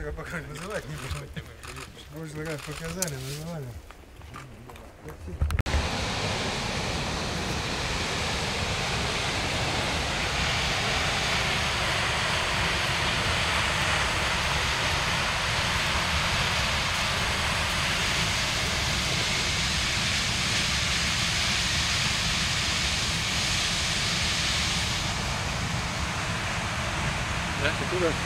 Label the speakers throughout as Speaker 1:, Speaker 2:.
Speaker 1: тебя пока называть не буду. В прошлый раз показали, называли.
Speaker 2: Да? Ты куда?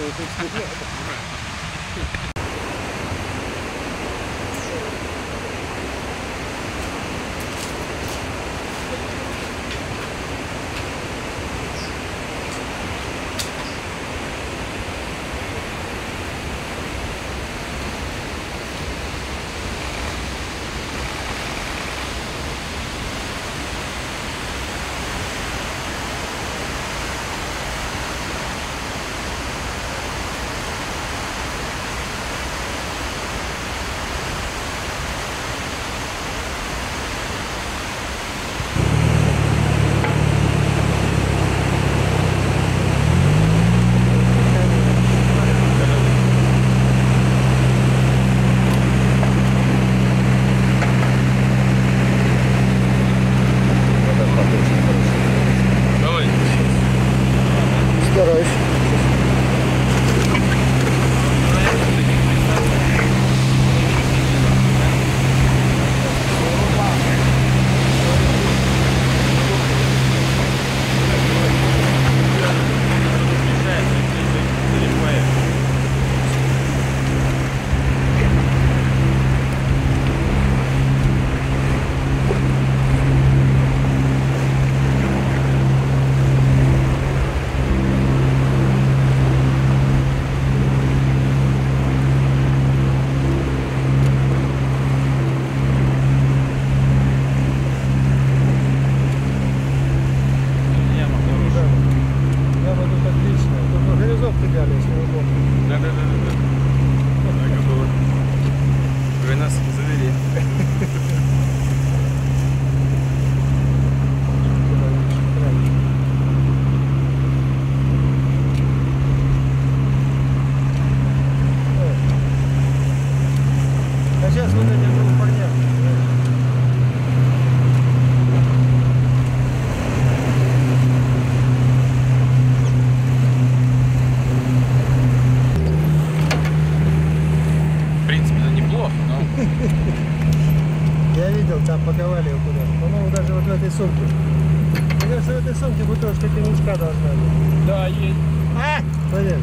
Speaker 1: Я видел, там паковали его куда-то. По-моему, даже вот в этой сумке. Мне кажется, в этой сумке бутылочка коньячка должна быть.
Speaker 2: Да, есть.
Speaker 1: Понятно.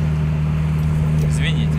Speaker 2: Извините.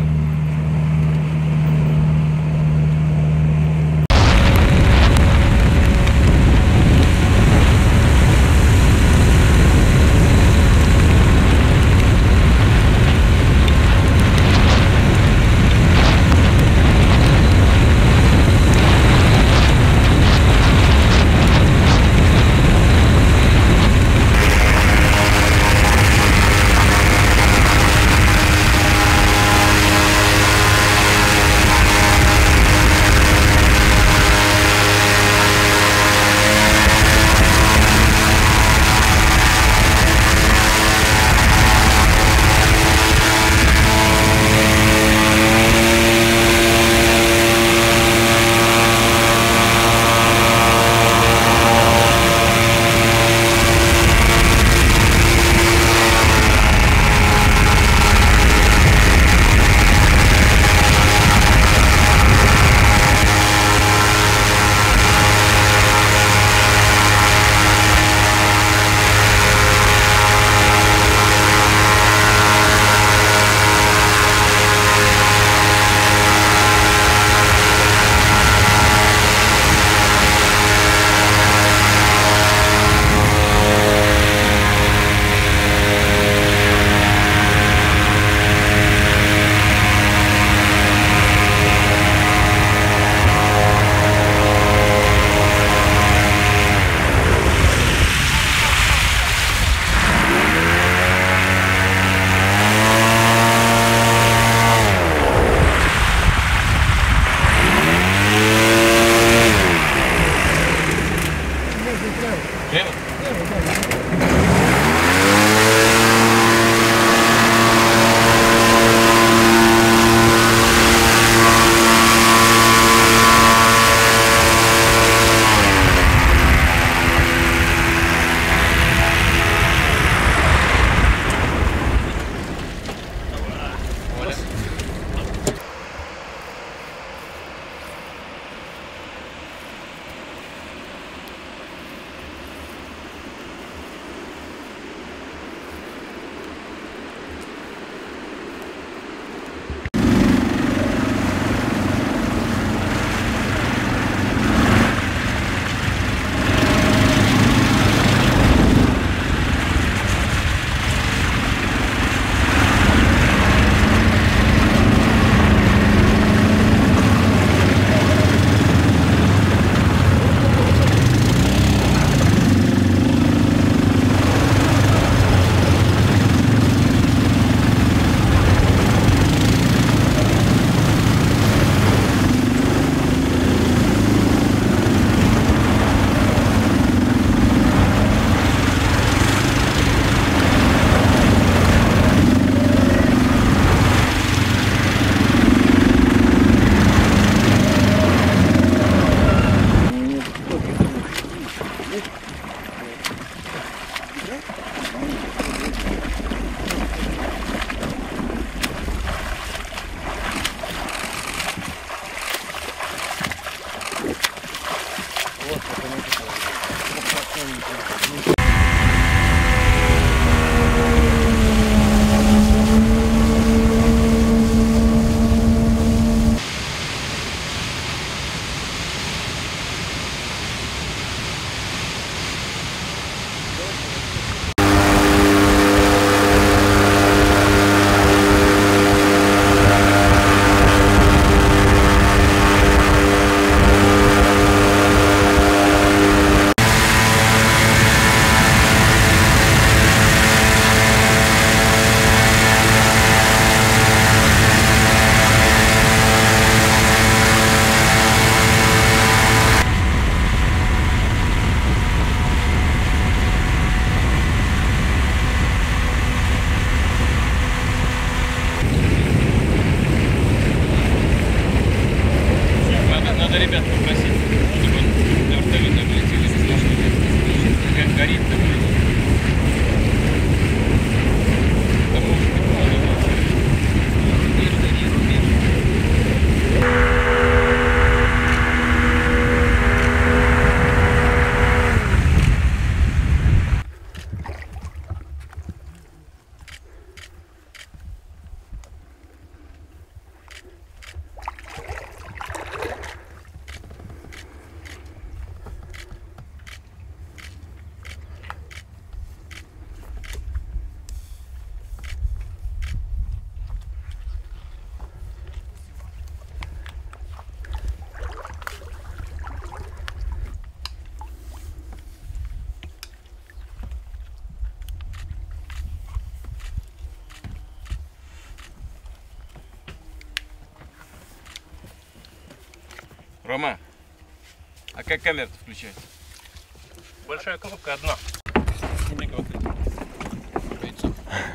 Speaker 2: Рома, а как камеру включать?
Speaker 3: Большая кнопка одна. Сними вот это. Яйцо.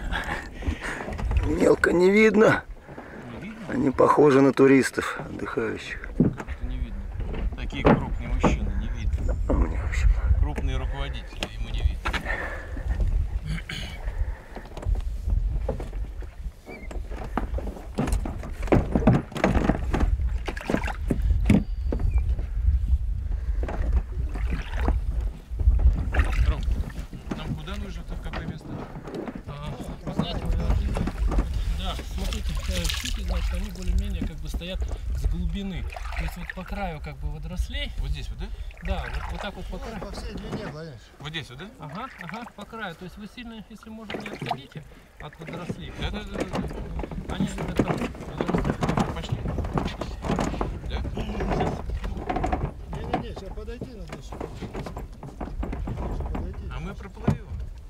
Speaker 4: Мелко не видно.
Speaker 2: Не видно?
Speaker 4: Они похожи на туристов, отдыхающих.
Speaker 2: Как-то не видно. Такие крупные мужчины не видно.
Speaker 4: А мне, в общем,
Speaker 2: Крупные руководители ему не видно. Ром, нам куда нужно-то, в какое место?
Speaker 3: Вы знаете, да, смотрите, щуки, значит, они более-менее как бы стоят с глубины. То есть вот по краю как бы водорослей.
Speaker 2: Вот здесь вот, да?
Speaker 3: Да, вот так вот по краю.
Speaker 1: По всей длине, Владимир.
Speaker 2: Вот здесь вот, да?
Speaker 3: Ага, по краю. То есть вы сильно, если можно, не отходите от водорослей.
Speaker 2: Да.
Speaker 3: Они любят там водоросли.
Speaker 2: Пошли. Да?
Speaker 1: Не-не-не, сейчас подойти надо еще. Подойти.
Speaker 2: А мы проплывем.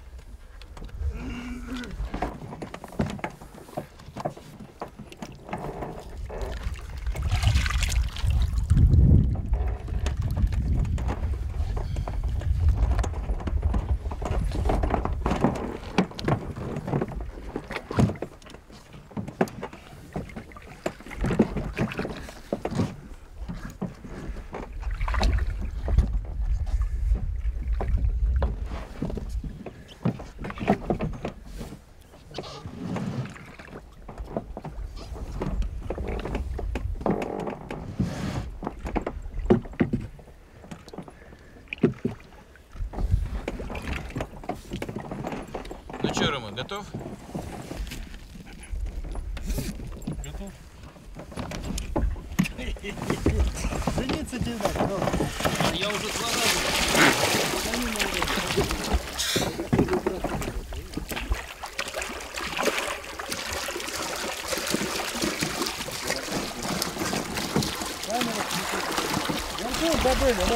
Speaker 2: Ну что, Рома, готов?
Speaker 3: Готов?
Speaker 1: Жениться тебе надо, Рома.
Speaker 3: Я уже 2 раза.
Speaker 1: Вон добыли, да?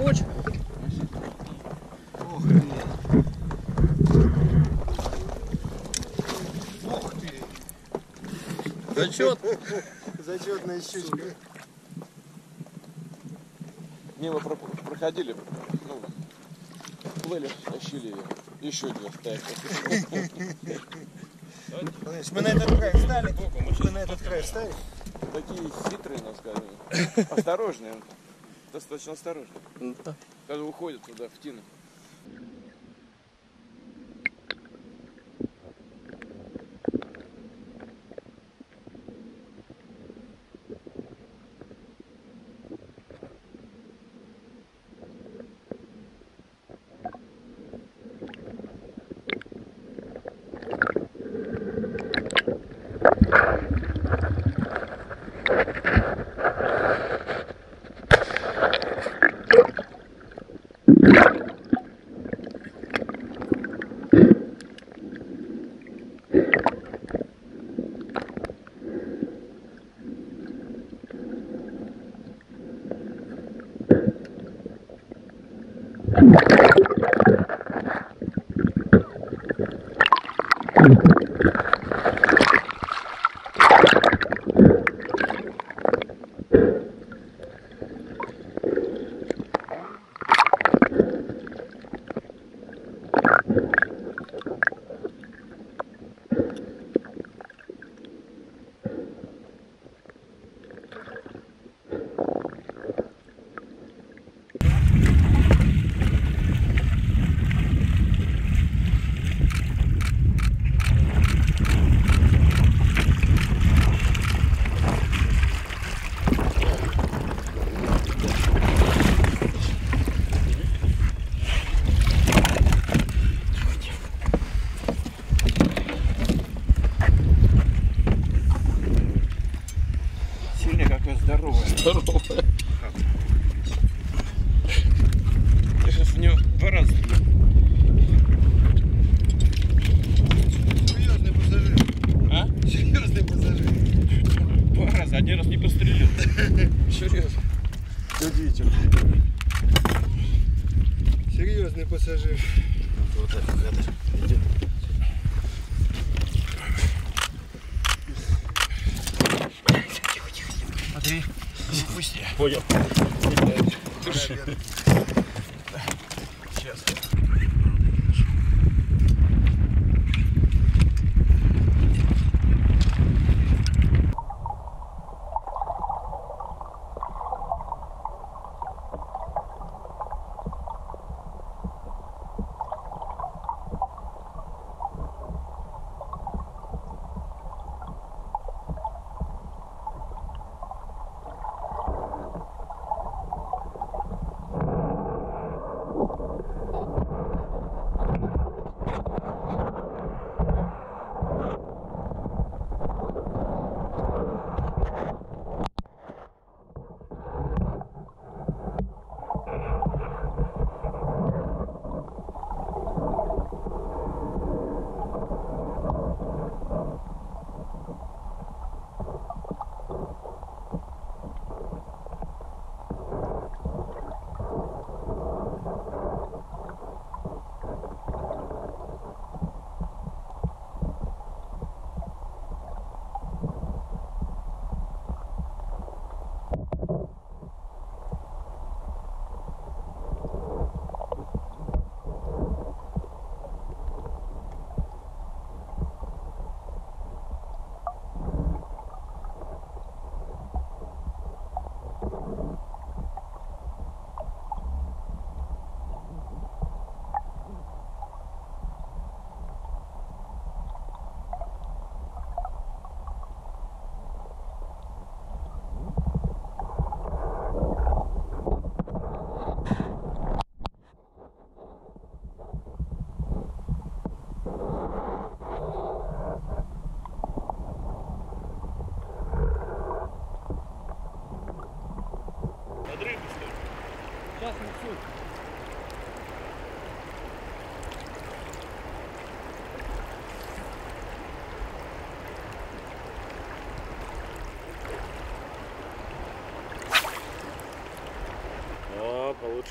Speaker 1: помочь?
Speaker 2: Ох ты. Ух ты.
Speaker 3: Зачет.
Speaker 1: Зачетная щучка.
Speaker 2: Мимо проходили, ну, плыли, тащили ее. Еще две стайки.
Speaker 1: Мы на этот край встали. Мы на этот край встали.
Speaker 2: Такие хитрые, надо сказать. Осторожные. Достаточно осторожные. Когда уходят туда, в тину.
Speaker 3: Здорово.
Speaker 2: Я сейчас в него 2 раза стрелял.
Speaker 1: Серьезный пассажир.
Speaker 2: А?
Speaker 1: Серьезный пассажир.
Speaker 2: 2 раза, 1 раз не пострелил. Серьезно.
Speaker 1: Удивительно. Серьезный пассажир.
Speaker 2: Вот так кадр идет. Смотри, пусти.
Speaker 3: Понял.
Speaker 2: Сейчас.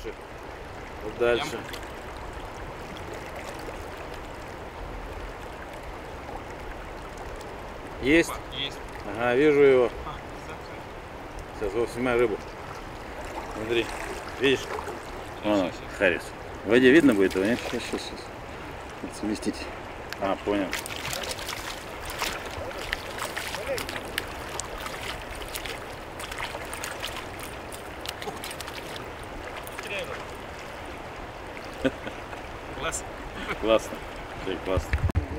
Speaker 5: дальше. Дальше. Есть?
Speaker 2: Есть.
Speaker 5: Ага, вижу его. Сейчас вот снимай рыбу. Смотри. Видишь? Вон он, Харрис. В воде видно будет его, нет? Сейчас. Надо совместить. А, понял.
Speaker 2: Класс.
Speaker 5: Классно. Классно.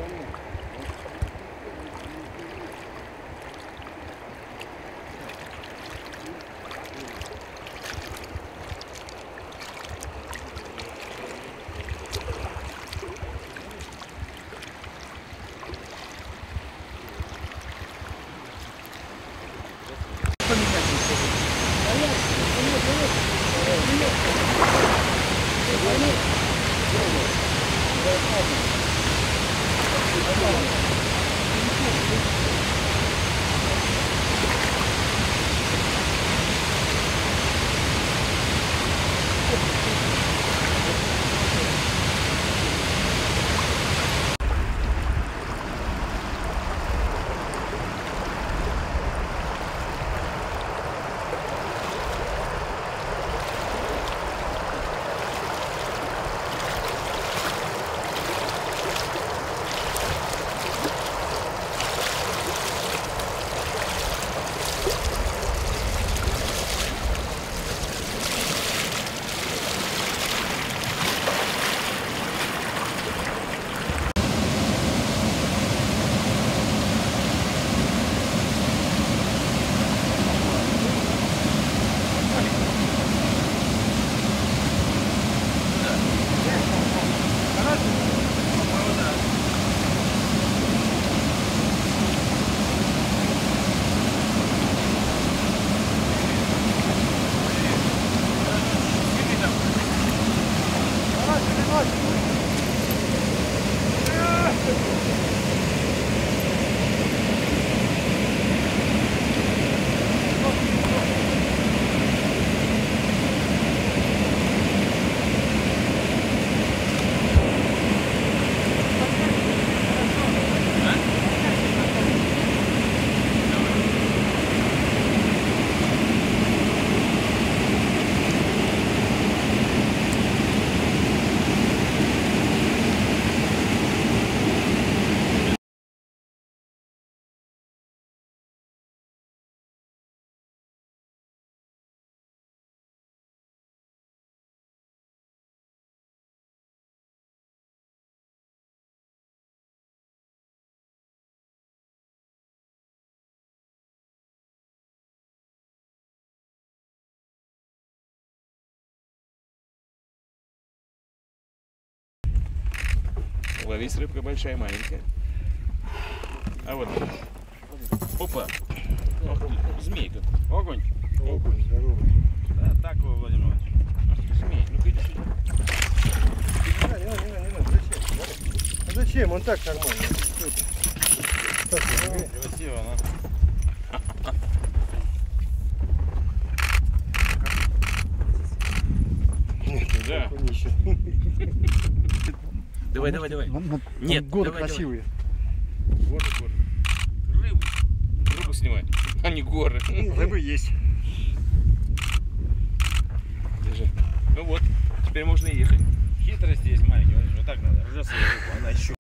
Speaker 2: Ловись, рыбка большая, маленькая. А вот. Опа. Ох ты, змейка. Огонь.
Speaker 1: Окунь, здоровый.
Speaker 2: Да, так его, Владимир Иванович. Ах ты змей, ну-ка иди сюда.
Speaker 1: Не надо, зачем? А зачем? Он так нормально.
Speaker 5: Красиво, но...
Speaker 2: Да. Давай. Нет,
Speaker 1: горы
Speaker 2: давай.
Speaker 1: красивые.
Speaker 2: Горы. Рыбу снимай, а не горы.
Speaker 1: Рыбы есть.
Speaker 2: Держи. Ну вот, теперь можно и ехать.
Speaker 5: Хитрость здесь маленький, вот так надо. Уже свою рыбу, она еще.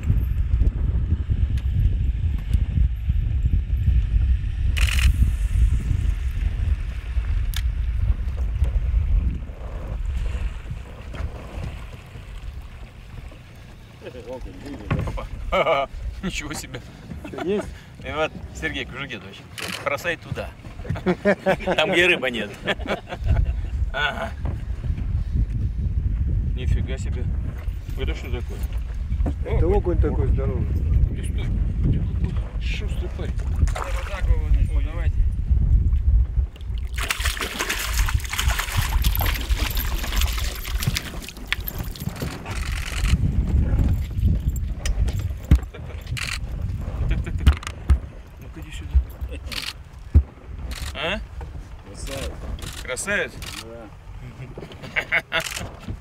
Speaker 2: Ничего себе.
Speaker 1: Что, есть?
Speaker 2: И вот, Сергей Кужугедович, бросай туда. Там, где рыба нет. Ага. Нифига себе. Это что такое?
Speaker 1: Это окунь такой здоровый.
Speaker 2: Ты стой. Ты какой шустрый парень.
Speaker 5: Вот так вот, давайте.
Speaker 2: Ну-ка иди сюда. А?
Speaker 5: Красавец.
Speaker 2: Красавец?
Speaker 5: Да.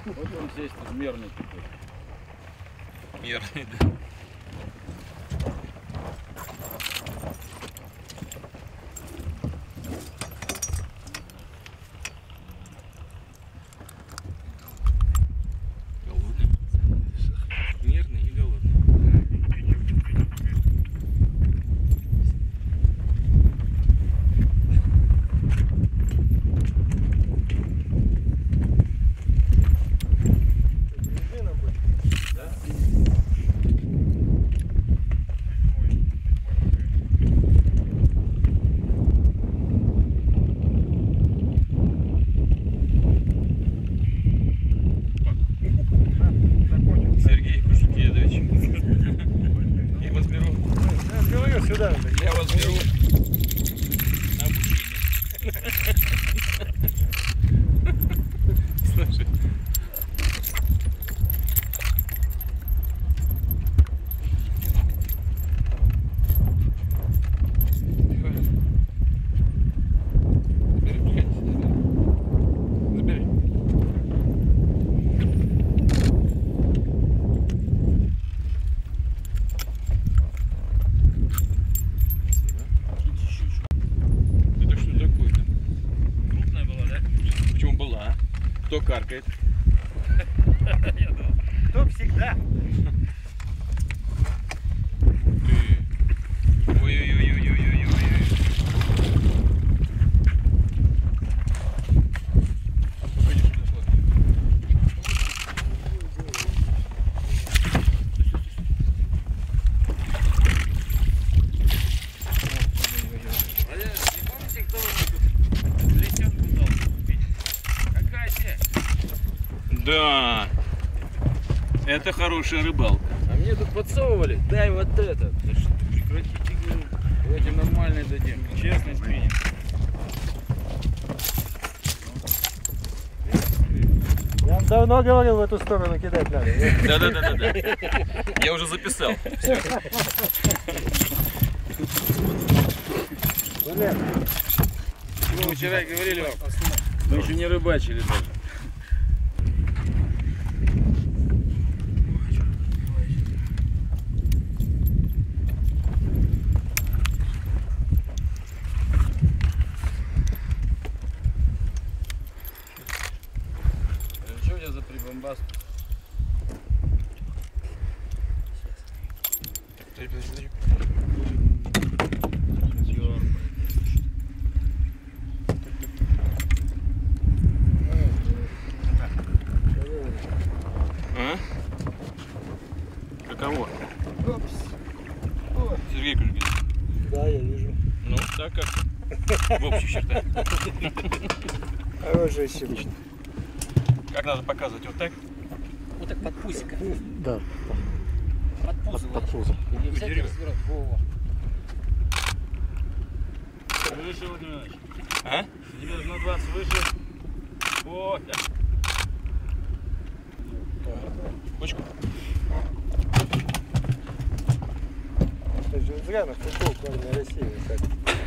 Speaker 2: Вот он здесь мерный такой.
Speaker 5: Мерный, да. Голодный. Нервный и голодный.
Speaker 1: Бензином будет.
Speaker 5: Сергей Кушукедович. Я вас беру.
Speaker 1: Я же говорю, сюда надо.
Speaker 5: Я вас беру на обучение. Слушай. Забери. Это что такое-то? Крупная была, да? Почему была? Кто каркает?
Speaker 1: Кто всегда?
Speaker 5: Ты. Ой-ой-ой-ой-ой-ой-ой. Погоди, что нашло? Не помните, кто вам тут лесенку дал купить? Какая тебе? Да. Это хорошая рыбалка.
Speaker 2: А мне тут подсовывали, дай вот это. Да что, прекратите, говорю. Давайте нормально дадим.
Speaker 5: Честность принят.
Speaker 1: Я вам давно говорил, в эту сторону кидать надо.
Speaker 5: Да. Я уже записал.
Speaker 1: Блин,
Speaker 2: Мы вчера говорили вам, мы еще не рыбачили даже. Что у тебя за прибамбас?
Speaker 5: А? Каково?
Speaker 1: опс.
Speaker 5: Сергей Кужгин.
Speaker 1: Да, я вижу.
Speaker 5: Ну, так как в общих чертах.
Speaker 1: Хорошая щелочь.
Speaker 5: Как надо показывать? Вот так?
Speaker 3: Вот так под пусика.
Speaker 1: Да,
Speaker 3: Под пузо.
Speaker 1: под пузо.
Speaker 3: Не взять развернуть. Во-во.
Speaker 2: Выше, Владимир Иванович.
Speaker 5: А?
Speaker 2: Тебе на 20 выше. Вот.
Speaker 5: Бочку?
Speaker 1: Это же зря на футбол, кроме России. Так.